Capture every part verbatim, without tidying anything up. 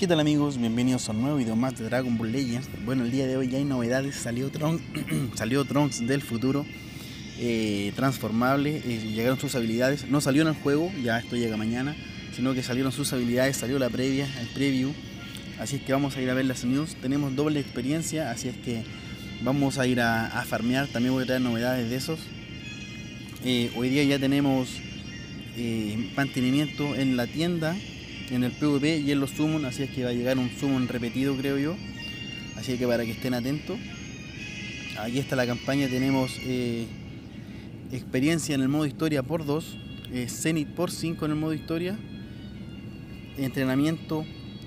¿Qué tal amigos? Bienvenidos a un nuevo video más de Dragon Ball Legends. Bueno, el día de hoy ya hay novedades, salió Trunks, salió Trunks del futuro, eh, transformable, eh, llegaron sus habilidades, no salió en el juego, ya esto llega mañana, sino que salieron sus habilidades, salió la previa, el preview, así es que vamos a ir a ver las news, tenemos doble experiencia, así es que vamos a ir a, a farmear, también voy a traer novedades de esos. Eh, hoy día ya tenemos eh, mantenimiento en la tienda, en el PvP y en los summon, así es que va a llegar un summon repetido, creo yo, así que para que estén atentos. Aquí está la campaña, tenemos eh, experiencia en el modo historia por dos, eh, Zenith por cinco en el modo historia, entrenamiento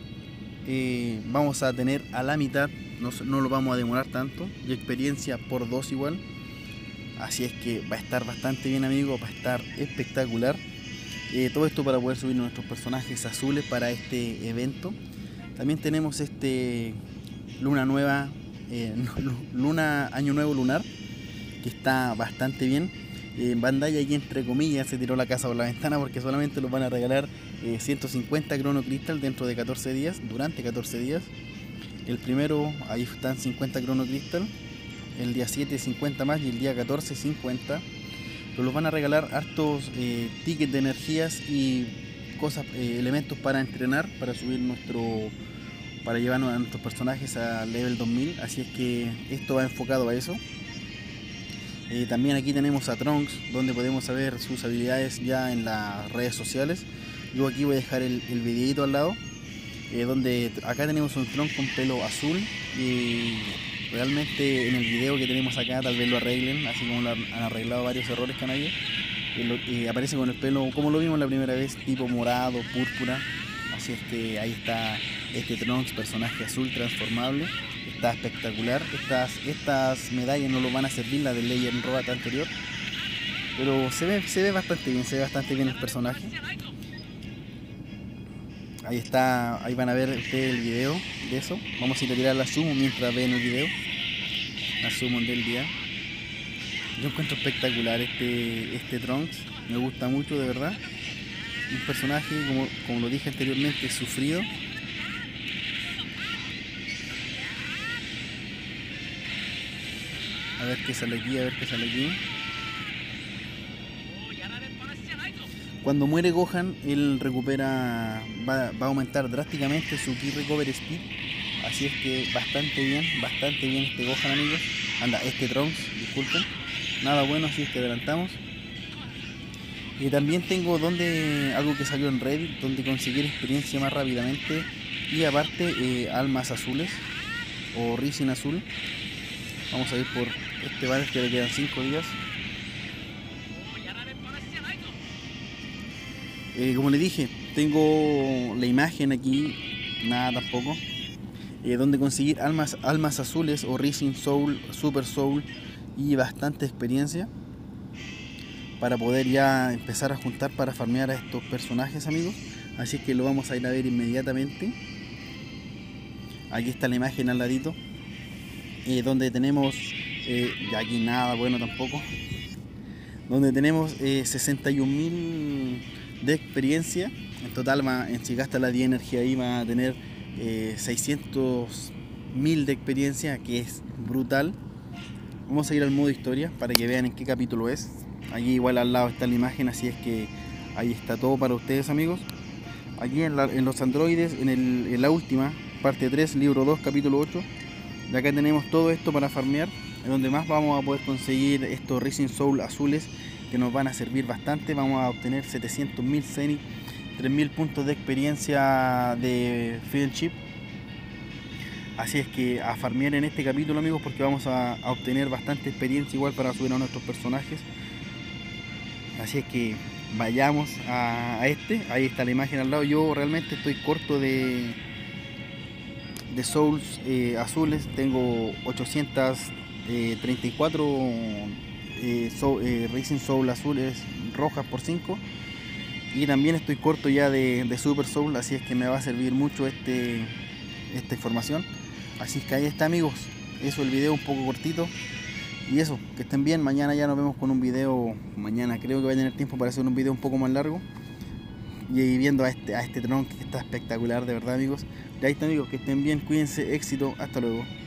eh, vamos a tener a la mitad, no, no lo vamos a demorar tanto, y experiencia por dos igual, así es que va a estar bastante bien amigos, va a estar espectacular. Eh, todo esto para poder subir nuestros personajes azules para este evento. También tenemos este luna nueva, eh, luna año nuevo lunar, que está bastante bien. Eh, Bandai aquí entre comillas se tiró la casa por la ventana porque solamente los van a regalar eh, ciento cincuenta Chrono Crystal dentro de catorce días, durante catorce días. El primero, ahí están cincuenta Chrono Crystal, el día siete cincuenta más y el día catorce cincuenta. Pero los van a regalar hartos eh, tickets de energías y cosas, eh, elementos para entrenar, para subir nuestro, para llevarnos a nuestros personajes a level dos mil, así es que esto va enfocado a eso. Eh, también aquí tenemos a Trunks, donde podemos saber sus habilidades ya en las redes sociales. Yo aquí voy a dejar el, el videito al lado, eh, donde acá tenemos un Trunks con pelo azul y realmente en el video que tenemos acá tal vez lo arreglen, así como lo han arreglado varios errores que han habido. Eh, aparece con el pelo como lo vimos la primera vez, tipo morado, púrpura. Así es que ahí está este Trunks, personaje azul transformable. Está espectacular. Estas, estas medallas no lo van a servir, la del Legend Road anterior, pero se ve, se ve bastante bien, se ve bastante bien el personaje. Ahí está, ahí van a ver ustedes el video de eso. Vamos a ir a tirar la summon mientras ven el video. La summon del día. Yo encuentro espectacular este, este Trunks. Me gusta mucho, de verdad. Un personaje, como, como lo dije anteriormente, sufrido. A ver qué sale aquí, a ver qué sale aquí. Cuando muere Gohan, él recupera, va, va a aumentar drásticamente su Ki Recover Speed. Así es que bastante bien, bastante bien este Gohan amigos. Anda, este Trunks, disculpen. Nada bueno, así es que adelantamos. Y también tengo donde algo que salió en Reddit, donde conseguir experiencia más rápidamente. Y aparte, eh, almas azules o Rising azul. Vamos a ir por este banner que le quedan cinco días. Eh, como les dije, tengo la imagen aquí, nada tampoco, eh, donde conseguir almas, almas azules o Rising Soul, Super Soul y bastante experiencia para poder ya empezar a juntar para farmear a estos personajes amigos. Así que lo vamos a ir a ver inmediatamente. Aquí está la imagen al ladito, eh, donde tenemos, eh, y aquí nada bueno tampoco, donde tenemos eh, sesenta y un mil de experiencia. En total, va, en si gasta la diez energía ahí va a tener eh, seiscientos mil de experiencia, que es brutal. Vamos a ir al modo historia para que vean en qué capítulo es. Allí igual al lado está la imagen, así es que ahí está todo para ustedes amigos. Aquí en, la, en los androides, en, el, en la última, parte tres, libro dos, capítulo ocho. De acá tenemos todo esto para farmear, en donde más vamos a poder conseguir estos Rising Soul azules, que nos van a servir bastante. Vamos a obtener setecientos mil Zenith, tres mil puntos de experiencia de Field Chip. Así es que a farmear en este capítulo amigos, porque vamos a, a obtener bastante experiencia igual para subir a nuestros personajes. Así es que vayamos a, a este. Ahí está la imagen al lado. Yo realmente estoy corto de, de Souls eh, azules. Tengo ochocientos treinta y cuatro Eh, so, eh, Rising Soul azules rojas por cinco, y también estoy corto ya de, de Super Soul, así es que me va a servir mucho este, esta información. Así es que ahí está amigos, eso, el video un poco cortito, y eso, que estén bien. Mañana ya nos vemos con un video, mañana creo que voy a tener tiempo para hacer un video un poco más largo, y ahí viendo a este, a este dron que está espectacular, de verdad, amigos. Y ahí está, amigos, que estén bien, cuídense, éxito, hasta luego.